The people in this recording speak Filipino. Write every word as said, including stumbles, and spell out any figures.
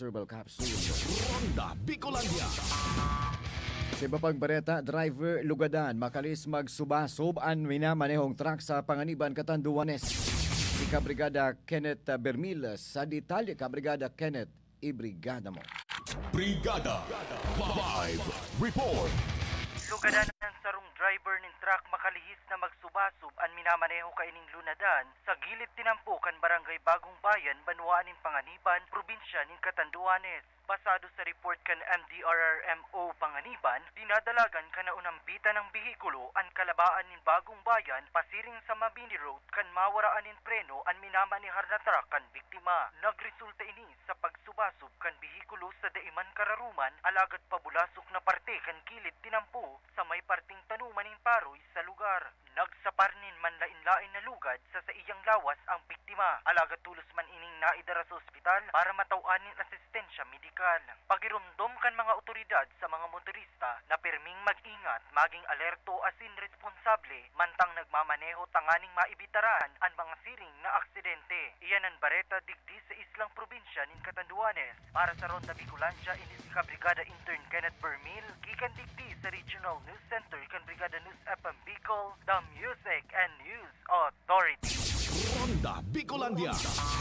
Master Herbal Capsule. Ronda Bicolandia. Sa iba pang bareta, driver Lugadan makalis magsubasob ang minamanehong truck sa Panganiban, Catanduanes. Si Kabrigada Kenneth Bermil sa detalye. Kabrigada Kenneth, ibrigada mo. Brigada Live Report. Lugadan ng sarong driver ng truck makalihis na magsubasub ang minamaneho kaining lunadan sa gilid tinampukan barangay Bagong Bayan, Banwaan ng Panganiban, probinsya ng Catanduanes. Pasado sa report kan M D R R M O Panganiban, dinadalagan ka na unambita ng bihikulo ang kalabaan ng Bagong Bayan pasiring sa Mabini Road kan mawaraan ng preno ang minamanehar na truck kan biktima. Nagresulta ini sa pagsubasub kan bihikulo sa Daiman Kararuman alagad pabulasok na parte kan kilid tinampo sa may parting tanuman ng paroy sa lugar. Nagsaparnin man lain-lain na lugad sa sa iyang lawas ang biktima. Alagad tulos man ining naidara sa ospital para matauanin asistensya medikal. Pagirumdom kan mga otoridad sa mga motorista na pirming mag-ingat, maging alerto asin responsable, mantang nagmamaneho tanganing maibitaran ang mga siring na aksidente. Iyan ang bareta digdi sa islang probinsya ng Catanduanes. Para sa Ronda Bicolandia, ini si Kabrigada Intern Kenneth Bermil, gikan digdi sa Regional News Center kan Brigada News F M Bicol, the Music and News Authority. Ronda Bicolandia.